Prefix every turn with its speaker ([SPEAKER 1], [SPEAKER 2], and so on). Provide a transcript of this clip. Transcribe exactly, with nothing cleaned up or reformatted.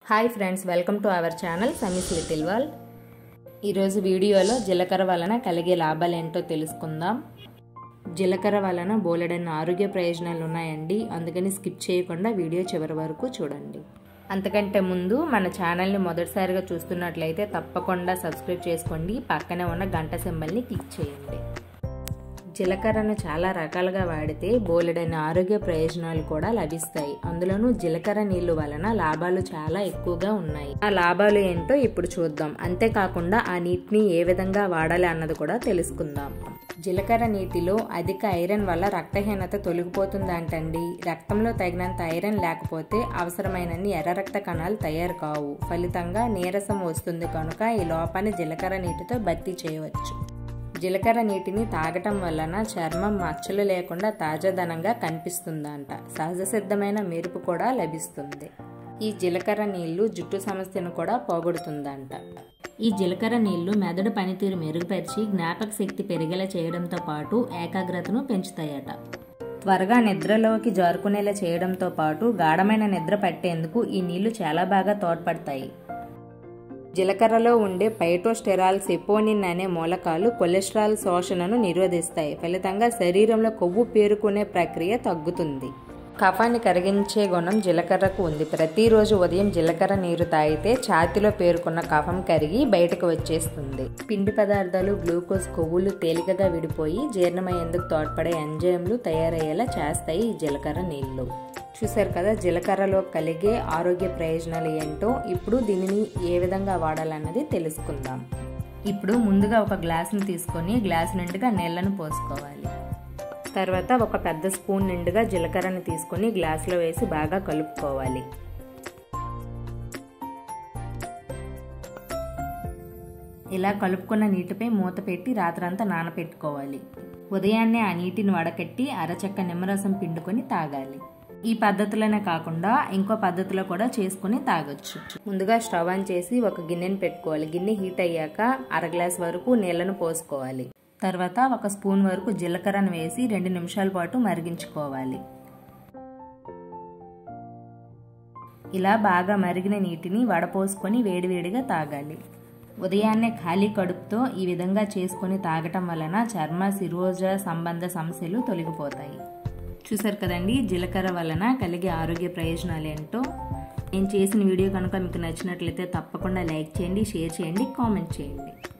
[SPEAKER 1] Hi friends, welcome to our channel Sammy's little world. ఈరోజు వీడియోలో జీలకర్ర వలన కలిగే లాభాలు ఏంటో తెలుసుకుందాం. జీలకర్ర వలన బోలెడన్న ఆరోగ్య ప్రయోజనాలు ఉన్నాయండి, అందుకని స్కిప్ చేయకుండా వీడియో చివరి వరకు చూడండి. అంతకంటే ముందు మన ఛానల్ని మొదటిసారిగా చూస్తున్నట్లయితే తప్పకుండా సబ్స్క్రైబ్ చేసుకోండి, పక్కనే ఉన్న గంట సింబల్ని క్లిక్ చేయండి. జీలకర్రను చాలా రకాలుగా వాడితే బోలెడైన ఆరోగ్య ప్రయోజనాలు కూడా లభిస్తాయి. అందులోనూ జీలకర్ర నీళ్లు వలన లాభాలు చాలా ఎక్కువగా ఉన్నాయి. ఆ లాభాలు ఏంటో ఇప్పుడు చూద్దాం. అంతేకాకుండా ఆ నీటిని ఏ విధంగా వాడాలి అన్నది కూడా తెలుసుకుందాం. జీలకర్ర నీటిలో అధిక ఐరన్ వల్ల రక్తహీనత తొలగిపోతుందంటండి. రక్తంలో తగినంత ఐరన్ లేకపోతే అవసరమైనన్ని ఎర్ర రక్త కణాలు తయారు కావు. ఫలితంగా నీరసం వస్తుంది. కనుక ఈ లోపాన్ని జీలకర్ర నీటితో భర్తీ చేయవచ్చు. జీలకర్ర నీటిని తాగటం వలన చర్మం మచ్చలు లేకుండా తాజాదనంగా కనిపిస్తుందంట. సహజ సిద్ధమైన మెరుపు కూడా లభిస్తుంది. ఈ జీలకర్ర నీళ్లు జుట్టు సమస్యను కూడా పోగొడుతుందంట. ఈ జీలకర్ర నీళ్లు మెదడు పనితీరు మెరుగుపరిచి జ్ఞాపక శక్తి పెరిగేలా చేయడంతో పాటు ఏకాగ్రతను పెంచుతాయట. త్వరగా నిద్రలోకి జారుకునేలా చేయడంతో పాటు గాఢమైన నిద్ర పట్టేందుకు ఈ నీళ్లు చాలా బాగా తోడ్పడతాయి. జీలకర్రలో ఉండే ఫైటోస్టెరాల్, సెపోనిన్ అనే మూలకాలు కొలెస్ట్రాల్ శోషణను నిరోధిస్తాయి. ఫలితంగా శరీరంలో కొవ్వు పేరుకునే ప్రక్రియ తగ్గుతుంది. కఫాన్ని కరిగించే గుణం జీలకర్రకు ఉంది. ప్రతిరోజు ఉదయం జీలకర్ర నీరు తాగితే ఛాతీలో పేరుకున్న కఫం కరిగి బయటకు వచ్చేస్తుంది. పిండి పదార్థాలు, గ్లూకోజ్, కొవ్వులు తేలికగా విడిపోయి జీర్ణమయ్యేందుకు తోడ్పడే ఎంజైమ్లు తయారయ్యేలా చేస్తాయి ఈ జీలకర్ర నీళ్లు. చూశారు కదా జీలకర్రలో కలిగే ఆరోగ్య ప్రయోజనాలు ఏంటో. ఇప్పుడు దీనిని ఏ విధంగా వాడాలన్నది తెలుసుకుందాం. ఇప్పుడు ముందుగా ఒక గ్లాసును తీసుకొని గ్లాసు నిండుగా నీళ్లను పోసుకోవాలి. తర్వాత ఒక పెద్ద స్పూన్ నిండుగా జీలకర్రను తీసుకొని గ్లాసులో వేసి బాగా కలుపుకోవాలి. ఇలా కలుపుకున్న నీటిపై మూత పెట్టి రాత్రంతా నానపెట్టుకోవాలి. ఉదయాన్నే ఆ నీటిని వడకట్టి అరచెక్క నిమ్మరసం పిండుకొని తాగాలి. ఈ పద్ధతిలోనే కాకుండా ఇంకో పద్ధతిలో కూడా చేసుకుని తాగొచ్చు. ముందుగా స్టవ్ ఆన్ చేసి ఒక గిన్నెని పెట్టుకోవాలి. గిన్నె హీట్ అయ్యాక అర గ్లాస్ వరకు నీళ్లను పోసుకోవాలి. తర్వాత ఒక స్పూన్ వరకు జీలకర్రను వేసి రెండు నిమిషాల పాటు మరిగించుకోవాలి. ఇలా బాగా మరిగిన నీటిని వడపోసుకొని వేడివేడిగా తాగాలి. ఉదయాన్నే ఖాళీ కడుపుతో ఈ విధంగా చేసుకుని తాగటం వలన చర్మ, శిరోజ సంబంధ సమస్యలు తొలగిపోతాయి. చూసారు కదండి జీలకర్ర వలన కలిగే ఆరోగ్య ప్రయోజనాలు ఏంటో. నేను చేసిన వీడియో కనుక మీకు నచ్చినట్లయితే తప్పకుండా లైక్ చేయండి, షేర్ చేయండి, కామెంట్ చేయండి.